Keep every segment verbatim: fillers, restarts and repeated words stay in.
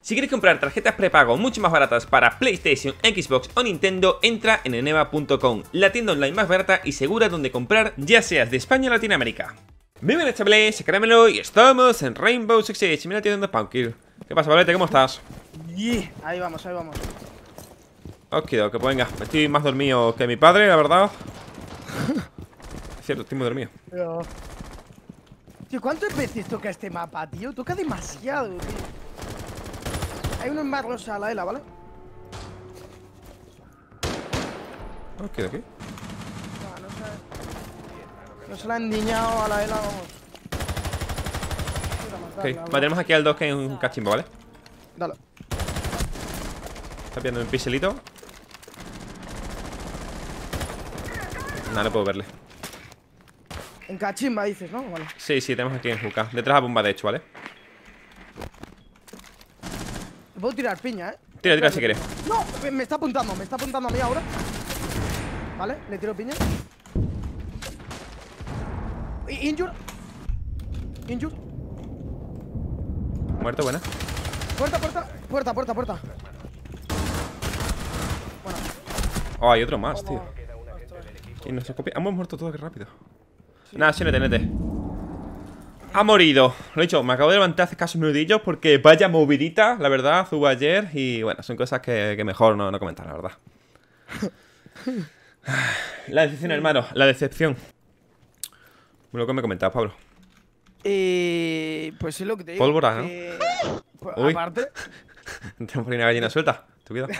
Si quieres comprar tarjetas prepago mucho más baratas para PlayStation, Xbox o Nintendo, entra en eneba punto com, la tienda online más barata y segura donde comprar, ya seas de España o Latinoamérica. Muy buenas chavales, soy Caramelo y estamos en Rainbow Six Siege. Mira la tienda de Punkir. ¿Qué pasa, Valete? ¿Cómo estás? Yeah. Ahí vamos, ahí vamos. Ok, ok, pues venga, estoy más dormido que mi padre, la verdad. Es cierto, estoy muy dormido. Pero... Tío, ¿cuántas veces toca este mapa, tío? Toca demasiado, tío. Hay uno en más rosa a la Ela, ¿vale? Ok, ok. No, no se... No se la han niñado a la Ela, vamos. Ok, vale, tenemos aquí al dos que es un cachimbo, ¿vale? Dale. Está viendo un pixelito. Nada, no puedo verle. En cachimba dices, ¿no? Vale. Sí, sí, tenemos aquí en Juca. Detrás de la bomba, de hecho, ¿vale? Te puedo tirar piña, ¿eh? Tira, tira si quieres. No, me- me está apuntando, me está apuntando a mí ahora. Vale, le tiro piña. I- Injure. Injure. Muerto, buena. Puerta, puerta, puerta, puerta, puerta. Bueno. Oh, hay otro más, tío. Y nos copia. Hemos muerto todos, qué rápido. Nada, sí, nete, nete. Ha morido. Lo he dicho, me acabo de levantar hace casi minutillos porque vaya movidita, la verdad, hubo ayer. Y bueno, son cosas que, que mejor no, no comentar, la verdad. La decepción, hermano, la decepción. Lo que me comentabas, Pablo. Eh, pues es lo que te digo. Pólvora, ¿no? Que, pues, Uy. aparte. Tenemos por ahí una gallina suelta. Tu cuidado.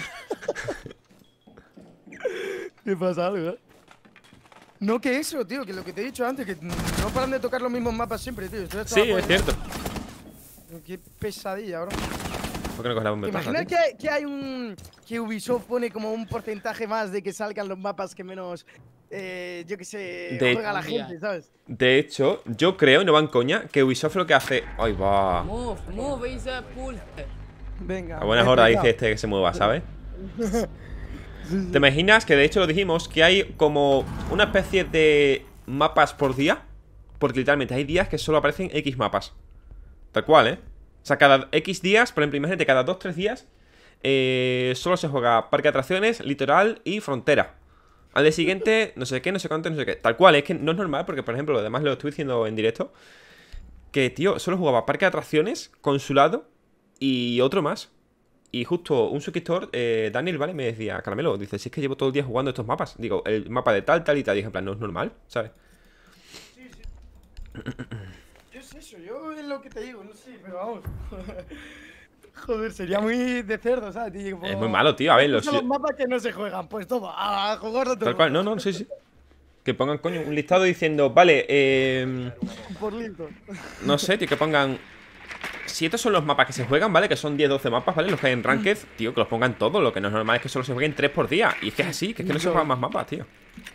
¿Qué pasa algo, eh? No, que eso, tío, que lo que te he dicho antes, que no paran de tocar los mismos mapas siempre, tío. Esto Sí, estaba es cierto. Qué pesadilla, bro. ¿Por qué no coges la bomba de Imagina plaza, que hay, que hay un. Que Ubisoft pone como un porcentaje más de que salgan los mapas que menos. Eh, yo que sé. De- Juega la gente, ¿sabes? De hecho, yo creo, no van coña, que Ubisoft lo que hace... ¡Ay, va! Move, move, Isa, pull. Venga. A buenas horas dice este que se mueva, ¿sabes? ¿Te imaginas que de hecho lo dijimos? Que hay como una especie de mapas por día. Porque literalmente hay días que solo aparecen X mapas. Tal cual, ¿eh? O sea, cada X días, por ejemplo, imagínate, cada dos tres días eh, solo se juega parque de atracciones, litoral y frontera. Al día siguiente, no sé qué, no sé cuánto, no sé qué. Tal cual, es que no es normal porque, por ejemplo, además lo estoy diciendo en directo, que, tío, solo jugaba parque de atracciones, consulado y otro más. Y justo un suscriptor, eh, Daniel, ¿vale? Me decía, Caramelo, dice, si es que llevo todo el día jugando estos mapas. Digo, el mapa de tal, tal y tal. Y dije, en plan, no es normal, ¿sabes? Sí, sí. Yo es eso, yo es lo que te digo, no sé, pero vamos. Joder, sería muy de cerdo, ¿sabes? Tío, como... Es muy malo, tío, a ver, Estos los... son los mapas que no se juegan, pues todo, a jugar todo. Tal cual, no, no, sí, sí. Que pongan, coño, un listado diciendo, vale, eh... Por listo. no sé, tío, que pongan... Si estos son los mapas que se juegan, ¿vale? Que son diez doce mapas, ¿vale? Los que hay en Ranked, tío, que los pongan todos. Lo que no es normal es que solo se jueguen tres por día. Y es que es así, que es que no se juegan más mapas, tío.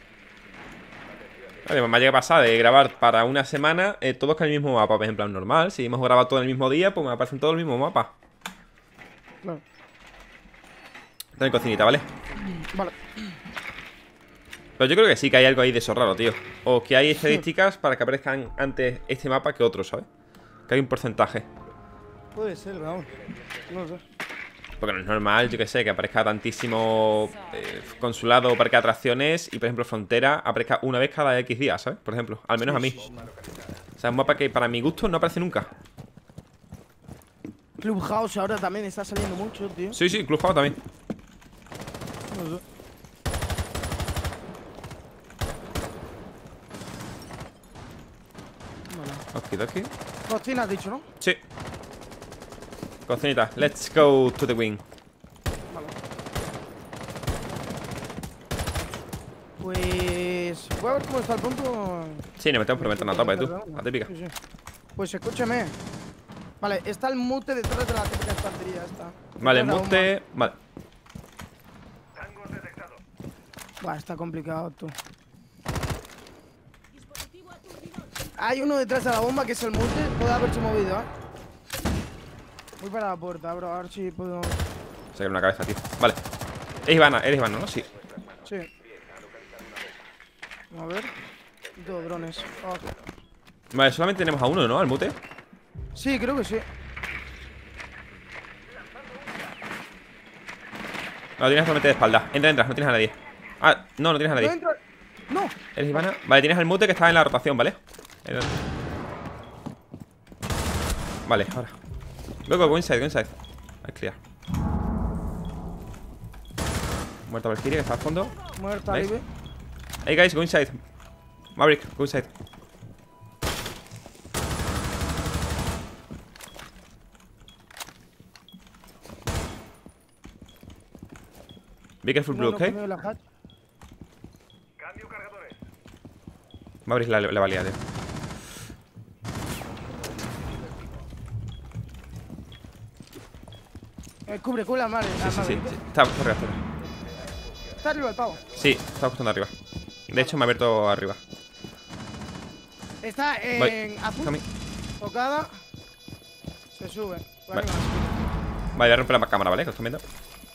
Vale, me ha llegado a pasar de grabar para una semana eh, todos con el mismo mapa, por ejemplo, normal. Si hemos grabado todo el mismo día, pues me aparecen todos el mismo mapa. Claro. Está en cocinita, ¿vale? Vale. Pero yo creo que sí que hay algo ahí de eso raro, tío. O que hay estadísticas para que aparezcan antes este mapa que otros, ¿sabes? Que hay un porcentaje. Puede ser, pero vamos. No sé. Porque no es normal, yo que sé, que aparezca tantísimo eh, consulado o parque de atracciones y, por ejemplo, frontera aparezca una vez cada X días, ¿sabes? Por ejemplo, al menos a mí. O sea, es un mapa que para mi gusto no aparece nunca. Clubhouse ahora también está saliendo mucho, tío. Sí, sí, Clubhouse también. No sé. Vale. Okidoki. Cocina has dicho, ¿no? Sí. Cocinita, let's go to the wing. Vale. Pues... Voy a ver cómo está el punto. Sí, nos metemos por ventana a tope, tú. La típica. Sí, sí. Pues escúchame. Vale, está el mute detrás de la típica estantería esta. Vale, Detrás de la mute. Vale. bomba. Buah, está complicado, tú. Hay uno detrás de la bomba que es el mute. Puede haberse movido, ¿eh? Voy para la puerta, bro. A ver si puedo... Se una cabeza, tío. Vale. Es Ivana, eres Ivana, ¿no? Sí. Sí. A ver. Dos drones. Oh. Vale, solamente tenemos a uno, ¿no? Al mute. Sí, creo que sí. No, tienes solamente de espalda. Entra, entra, no tienes a nadie. Ah, no, no tienes a No nadie. entra. No. ¿Eres Ivana? Vale, tienes al mute que está en la rotación, ¿vale? Vale, ahora. Luego, go inside, go inside. Hay clear. Muerta Valkyrie, que está al fondo. Muerta, Nice. Libre. Hey guys, go inside. Maverick, go inside. Be careful blue, ¿ok? Maverick la, la valía, tío. Eh, cubre, cubre la madre. Sí, sí, sí, sí. Está, está arriba, está arriba. Está arriba el pavo. Sí, está justo arriba. De hecho, me ha abierto arriba. Está en Voy. azul. Cami. Tocada. Se sube. Por Vale. arriba. Vale, voy a romper la cámara, ¿vale? Que lo estoy viendo.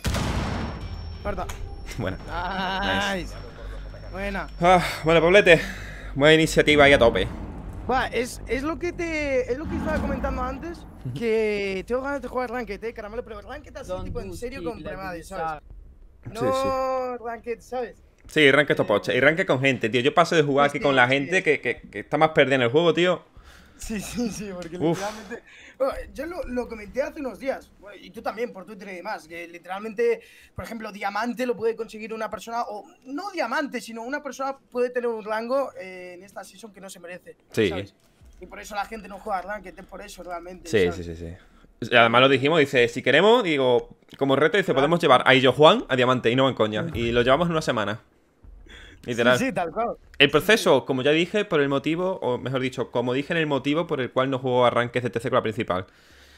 Muerta. Bueno. Nice. Buena. Ah, bueno, Poblete. Buena iniciativa ahí a tope. Va, es, es lo que te. Es lo que estaba comentando antes. Que tengo ganas de jugar Ranked, eh, caramelo, pero Ranked así, tipo en serio con Premades, ¿sabes? No Sí, sí. Ranked, ¿sabes? Sí, ranque topoche. Y ranque con gente, tío. Yo paso de jugar aquí Sí, con la sí. gente que, que, que está más perdida en el juego, tío. Sí, sí, sí, porque Uf. literalmente. Bueno, yo lo, lo comenté hace unos días, bueno, y tú también por Twitter y demás, que literalmente, por ejemplo, diamante lo puede conseguir una persona, o no diamante, sino una persona puede tener un rango eh, en esta season que no se merece. Sí. ¿sabes? Y por eso la gente no juega Ranked, es por eso realmente. Sí, ¿sabes? sí, sí, sí. Y además lo dijimos, dice, si queremos, digo, como reto, dice, podemos llevar a Illo Juan a Diamante, y no en coña. Y lo llevamos en una semana. Literal. Sí, sí, tal cual. El proceso, como ya dije, por el motivo, o mejor dicho, como dije en el motivo por el cual no juego a Ranked C T C con la principal.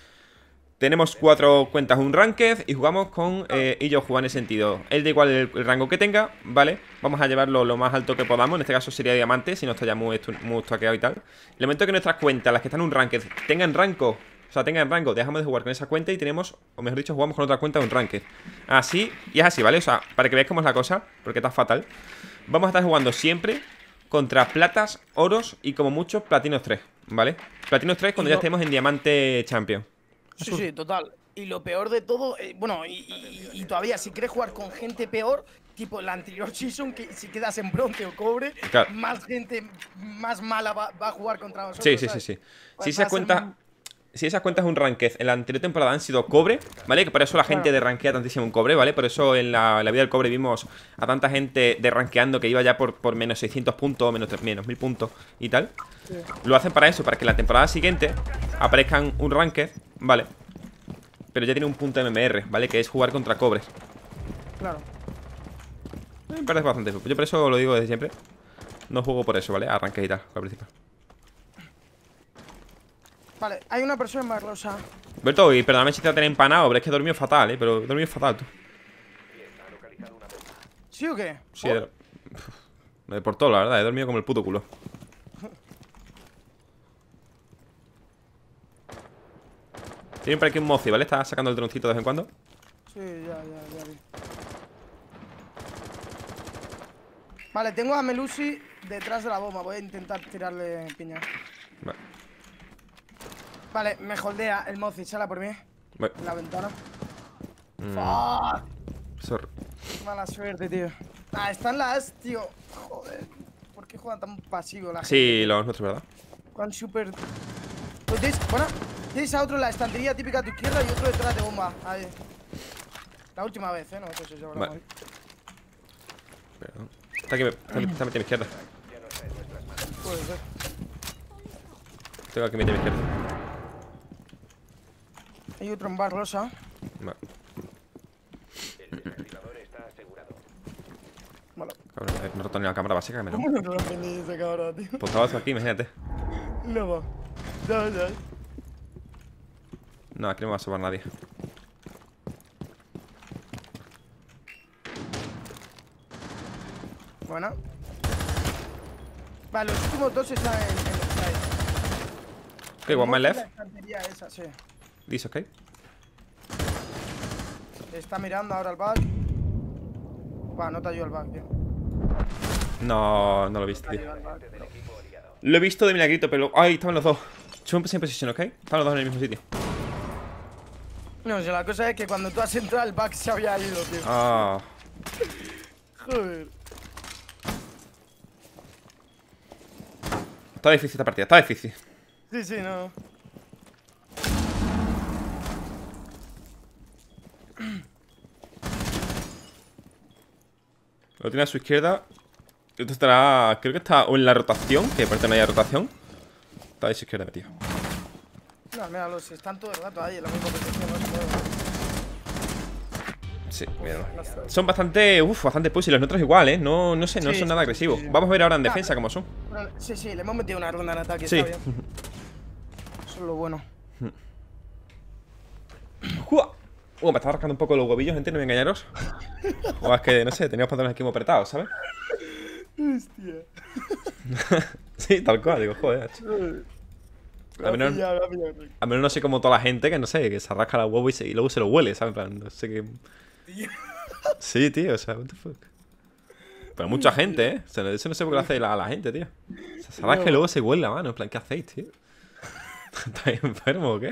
Tenemos cuatro cuentas un Ranked y jugamos con eh, Illo Juan en ese sentido. Él da igual el, el rango que tenga, ¿vale? Vamos a llevarlo lo más alto que podamos, en este caso sería Diamante, si no está ya muy, estu- muy stackeado y tal. El momento que nuestras cuentas, las que están en un Ranked, tengan rango, o sea, tengan rango, dejamos de jugar con esa cuenta y tenemos, o mejor dicho, jugamos con otra cuenta de un Ranked. Así, y es así, ¿vale? O sea, para que veáis cómo es la cosa, porque está fatal. Vamos a estar jugando siempre contra platas, oros y como mucho platinos tres, ¿vale? Platinos tres cuando Y ya no- estemos en diamante champion. Sí, sí, total. Y lo peor de todo, eh, bueno, y, y- y todavía, si quieres jugar con gente peor, tipo la anterior season, que si quedas en bronce o cobre, Claro. más gente más mala va, va a jugar contra nosotros. Sí, sí, sí, ¿sabes? sí. Pues Si va esas a ser cuentas, un- si esas cuentas un ranked en la anterior temporada han sido cobre, ¿vale? Que por eso la gente Claro. de rankea tantísimo un cobre, ¿vale? Por eso en la, en la vida del cobre vimos a tanta gente de rankeando que iba ya por, por menos seiscientos puntos, menos, tres- menos mil puntos y tal. Sí. Lo hacen para eso, para que la temporada siguiente aparezcan un ranked, ¿vale? Pero ya tiene un punto M M R, ¿vale? Que es jugar contra cobres. Claro. Me parece bastante. Yo por eso lo digo desde siempre. No juego por eso, ¿vale? Arranque y tal, al principio. Vale, hay una persona en Barrosa. Berto, y perdóname si te va a tener empanado, pero es que he dormido fatal, ¿eh? Pero he dormido fatal, tú. ¿Sí o qué? Sí, de... de por todo, la verdad. He dormido como el puto culo. Tienen por aquí un mozi, ¿vale? Está sacando el droncito de vez en cuando. Sí, ya, ya, ya vi. Vale, tengo a Melusi detrás de la bomba. Voy a intentar tirarle piña. Vale. Vale, me holdea el Mozi, sala por mí. Vale. En la ventana. Mm, Fuck. sorry. Mala suerte, tío. Ah, están las, tío. Joder. ¿Por qué juegan tan pasivo la gente? Sí, los nuestros, ¿verdad? Juegan súper. Pues tienes, bueno, tienes a otro en la estantería típica a tu izquierda y otro detrás de bomba. Ahí. La última vez, ¿eh? No sé si se habrá Vale. movido. Perdón. Está aquí, está, está metido a mi izquierda. Puede ser. Tengo aquí metido a mi izquierda. Hay otro en bar rosa. Vale. Vale. Cabrón, eh, no he roto ni la cámara básica, que me lo... ¿Cómo no lo aprendí ese cabrón, tío? Pues estaba esto aquí, imagínate. No va. Ya, ya. No, aquí no me va a sobar nadie. Bueno. Vale, los últimos dos están en, en el side. Ok, one man La left. estantería esa, sí. This, ok. Está mirando ahora el back. Va, no te ayuda el back, tío. No, no lo he visto, No te tío. ayuda el back, pero- Lo he visto de milagrito, pero... ¡Ay! Estaban los dos. Siempre en posición, ¿ok? Estaban los dos en el mismo sitio. No, si la cosa es que cuando tú has entrado el back se había ido, tío. Ah. Joder. Está difícil esta partida, está difícil. Sí, sí, no. Lo tiene a su izquierda. Esto estará. Creo que está o en la rotación, que parece que no haya rotación. Está a su izquierda metido. No, míralo, si están todo el rato ahí en la misma posición, no se mueven. Sí, míralo. Son bastante. Uff, bastante pussy. Los nuestros igual, ¿eh? No, no sé, no Sí, son nada sí, agresivos. sí, sí. Vamos a ver ahora en defensa cómo son. Pero, sí, sí, le hemos metido una ronda en ataque, Sí. está bien. Eso es lo bueno. ¡Jua! Uh, me estaba rascando un poco los huevillos, gente, no me engañaros. O es que, no sé, teníamos pantalones aquí muy apretados, ¿sabes? Hostia. Sí, tal cual, digo, joder. A menos, a menos no sé como toda la gente que, no sé, que se rasca los huevos y, se- y luego se lo huele, ¿sabes? En plan, no sé qué. Sí, tío, o sea, what the fuck. Pero mucha gente, ¿eh? O sea, eso no sé por qué lo hace la, la gente, tío. O sea, se rasca y luego se huele la mano. En plan, ¿qué hacéis, tío? ¿Estáis enfermos o qué?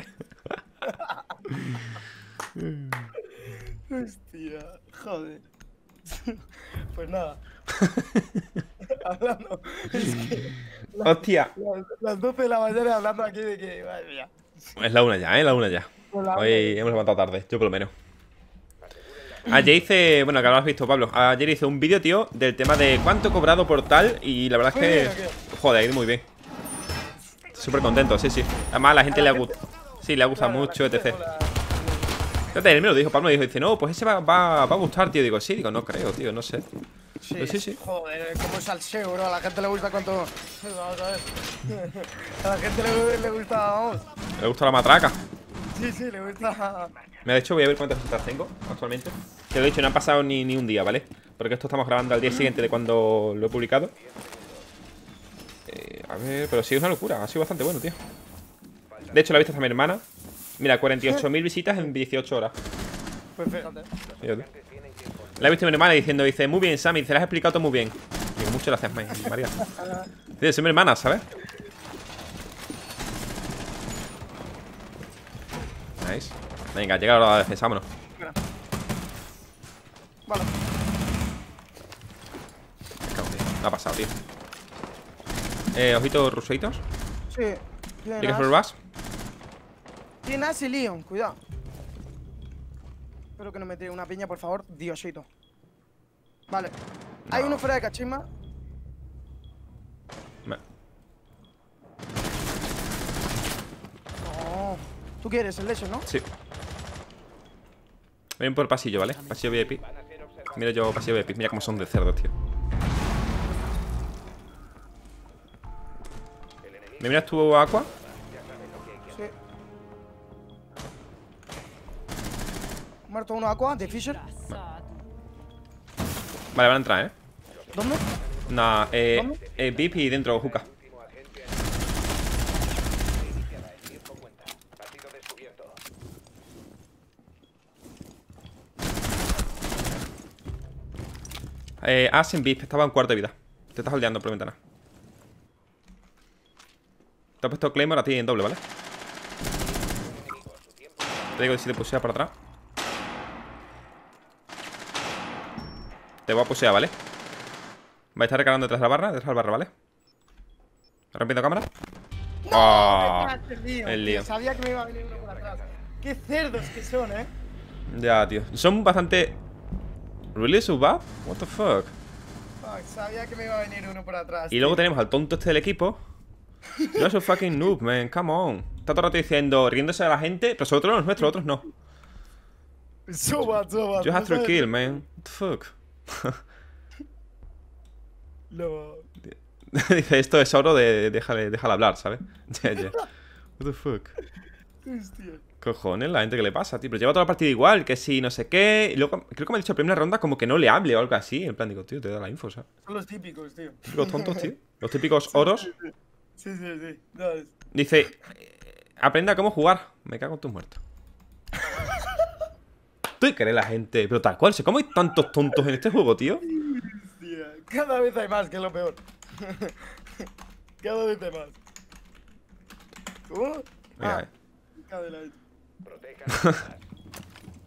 Hostia, joder. Pues nada. Hablando. Es que Hostia. las, las doce de la mañana hablando aquí de que. Madre mía. Es la una ya, ¿eh? La una ya. Pues la Hoy una. hemos levantado tarde, yo por lo menos. Ayer hice, bueno, que lo has visto, Pablo. Ayer hice un vídeo, tío, del tema de cuánto he cobrado por tal. Y la verdad es Muy que. bien, ¿o qué? Joder, ha ido muy bien. Súper contento, sí, sí. Además, a la gente ¿A le la ha gustado. Sí, le ha gustado Claro, la mucho, gente etcétera. mola. Fíjate, él me lo dijo, Pablo me dijo, dice, no, pues ese va, va, va a gustar, tío. Digo, sí, digo, no creo, tío, no sé. Sí, Pues sí, sí. Joder, como salseo, bro. A la gente le gusta cuánto. Vamos a ver. A la gente le, le gusta, vamos. Me gusta la matraca. Sí, sí, le gusta. Me ha dicho, voy a ver cuántas visitas tengo actualmente. Te lo he dicho, no han pasado ni, ni un día, ¿vale? Porque esto estamos grabando al día siguiente de cuando lo he publicado. Eh, a ver, pero sí, es una locura. Ha sido bastante bueno, tío. De hecho, la ha visto hasta mi hermana. Mira, cuarenta y ocho mil visitas en dieciocho horas. Pues fíjate. Fíjate. La ha visto mi hermana diciendo, dice, muy bien, Sammy, se la has explicado todo muy bien. Digo, muchas gracias, Ma- María. Dice, soy mi hermana, ¿sabes? Nice. Venga, llega la hora de la defensa, vámonos. Mira. Vale. Me cago, tío. No ha pasado, tío. Eh, ojitos ruseitos. Sí. Tiene ¿Quieres Nas. vas? Tiene Nas y Leon, cuidado. Espero que no me tire una piña, por favor. Diosito. Vale. Hay No. uno fuera de cachisma. Me- No. ¿Tú quieres el de eso, no? Sí. Ven por pasillo, ¿vale? Pasillo V I P. Mira yo pasillo V I P. Mira cómo son de cerdos, tío. ¿Me miras tu Aqua? Sí. Muerto uno Aqua de Fisher. Vale, van a entrar, ¿eh? ¿Dónde? Nah, eh, ¿Dónde? eh V I P y dentro, Juca. Eh, As en V I P, estaba en cuarto de vida. Te estás holdeando por la ventana. Te ha puesto Claymore a ti en doble, ¿vale? Te digo si te pusea para atrás. Te voy a pusear, ¿vale? Va a estar recargando detrás de la barra, detrás de la barra, ¿vale? Rompiendo cámara. ¡Oh! El lío. El lío. Sabía que me iba a venir uno por atrás. Qué cerdos que son, eh. Ya, tío. Son bastante... ¿Really so bad? What the fuck? Fuck, sabía que me iba a venir uno por atrás. Y luego tío. tenemos al tonto este del equipo. You're so fucking noob, man. Come on. Está todo el rato diciendo, riéndose de la gente, pero sobre todo los nuestros, otros no. So bad, so bad. You no have to sabes- kill, man. What the fuck? No. Dice, esto es oro de... Déjale, déjale hablar, ¿sabes? Ya, ya. What the fuck? Hostia. Cojones, la gente que le pasa, tío. Pero lleva toda la partida igual, que si no sé qué. Y luego, creo que me ha dicho en primera ronda como que no le hable o algo así. En plan, digo, tío, te da la info, ¿sabes? Son los típicos, tío. Típicos tontos, tío. Los típicos oros. Sí, sí, sí. No, es- Dice, eh, aprenda cómo jugar. Me cago en tus muertos. ¿Tú crees la gente? Pero tal cual, ¿cómo hay tantos tontos en este juego, tío? Hostia. Cada vez hay más, que es lo peor. Cada vez hay más. ¿Cómo? Venga, Ah, eh. hija de la-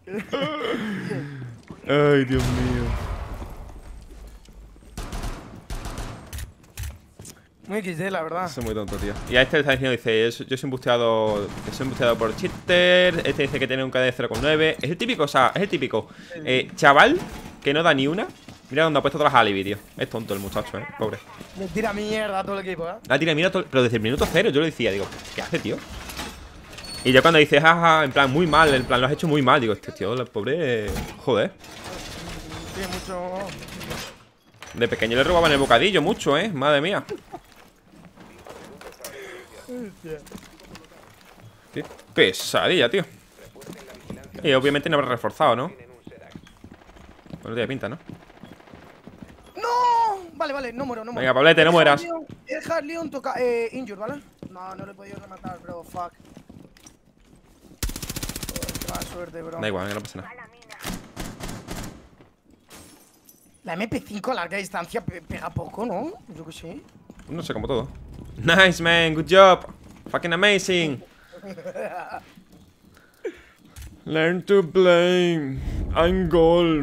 Ay, Dios mío. Muy equis de, la verdad. Soy muy tonto, tío. Y a este le está diciendo, dice, yo, soy- yo soy embusteado, que soy embusteado por cheater. Este dice que tiene un K D de cero coma nueve. Es el típico, o sea, es el típico eh, chaval que no da ni una. Mira dónde ha puesto todas las alibi, tío. Es tonto el muchacho, eh, pobre. Le tira mierda a todo el equipo, ¿eh? La tira, mira, todo- pero desde el minuto cero yo lo decía, digo, ¿qué hace, tío? Y ya cuando dice, jaja, en plan, muy mal, en plan, lo has hecho muy mal, digo, este tío, el pobre, eh, joder. Tiene mucho. De pequeño le robaban el bocadillo mucho, eh, madre mía. Qué pesadilla, tío. Y obviamente no habrá reforzado, ¿no? Bueno, tiene pinta, ¿no? ¡No! Vale, vale, no muero, no muero. Venga, Pablete, no mueras. Deja Leon toca. Eh, injure, ¿vale? No, no le he podido rematar, bro, fuck. Joder, qué mala suerte, bro. Da igual, que no pasa nada. La eme pe cinco a larga distancia pe- pega poco, ¿no? Yo que sé. No sé, como todo. Nice, man, good job. Fucking amazing. Learn to blame. I'm goal.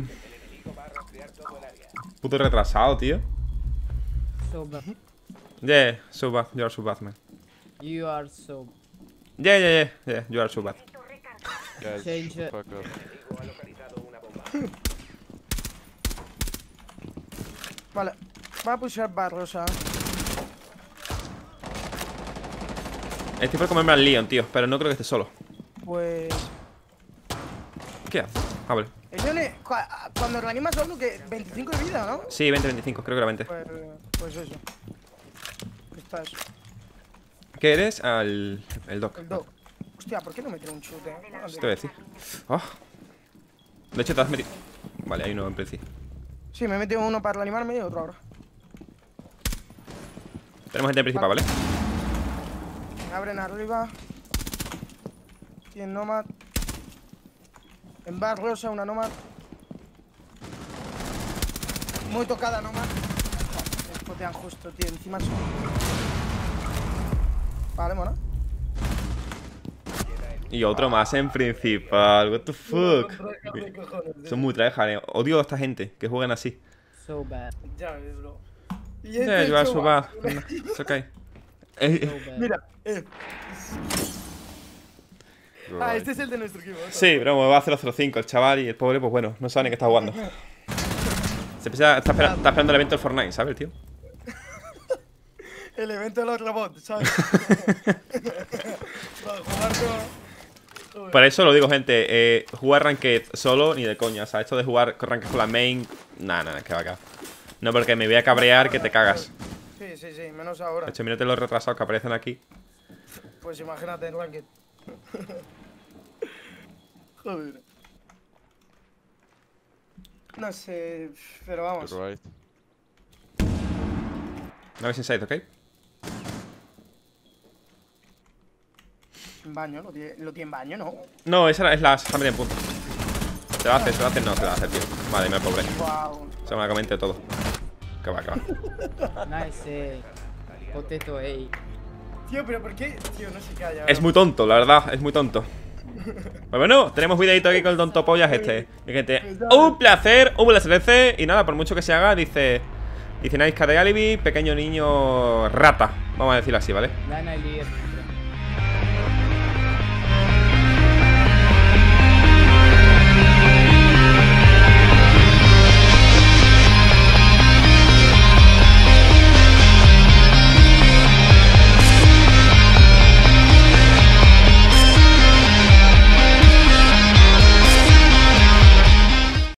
Puto retrasado, tío. So bad. Yeah, so bad. You are so bad, man. You are so. Yeah, yeah, yeah. Yeah, you are so bad. Guys, Change it. fuck up. Vale. Va a pushar Barrosa. Estoy por comerme al Leon, tío, pero no creo que esté solo. Pues. ¿Qué hace? A ver. El Leon es- cua- cuando reanimas a uno que veinticinco de vida, ¿no? Sí, veinte, veinticinco, creo que era veinte. Pues, pues eso. Está eso. ¿Qué eres? Al. El Doc. El dog. Hostia, ¿por qué no meter un chute? eh? Eso te voy a decir. Oh. De hecho, te has metido. Vale, hay uno en principio. Sí, me he metido uno para reanimarme y otro ahora. Tenemos gente en principal, ¿vale? Me abren arriba. Tienen Nomad. En bar rosa, una Nomad. Muy tocada Nomad. Me spotean justo, tío. Encima son. Vale, mono. Y otro más en principal. What the fuck. Son muy tryhard, eh. Odio a esta gente que juegan así. So bad. Ya ves, bro. Y Yeah, este you are es so Choba. bad. It's okay. Eh, So bad. Mira, eh. You're Ah, right. este es el de nuestro equipo. ¿eh? Sí, pero me va a cero cero cinco el chaval y el pobre, pues bueno, no sabe ni qué está jugando. Se empieza, está, espera- está esperando el evento del Fortnite, ¿sabes, tío? El evento de los robots, ¿sabes? Para jugar con. Por eso lo digo, gente, eh, jugar Ranked solo ni de coña. O sea, esto de jugar con Ranked con la main, nada, nada, que va acá. No, porque me voy a cabrear que te cagas. Sí, sí, sí, menos ahora. De hecho, mírate los retrasados que aparecen aquí. Pues imagínate en Ranked. Joder. No sé, pero vamos. You're right. No ves inside, ¿ok? En baño, lo tiene, lo tiene en baño, ¿no? No, esa es la familia en punto. ¿Se va a hacer? ¿Se va a hacer? No, se va a hacer, tío. Vale, me pobre. Wow. Se me la comente todo. Que va, que va. Nice. Eh. Potato, eh. Tío, pero ¿por qué? Tío, no se calla. Es muy tonto, la verdad, es muy tonto. Pues bueno, tenemos videito aquí con el tonto pollas este. Mi gente, un placer, un placer. Y nada, por mucho que se haga, dice. Dice Nice Cat de Alibi, pequeño niño rata. Vamos a decirlo así, ¿vale? Then I leave.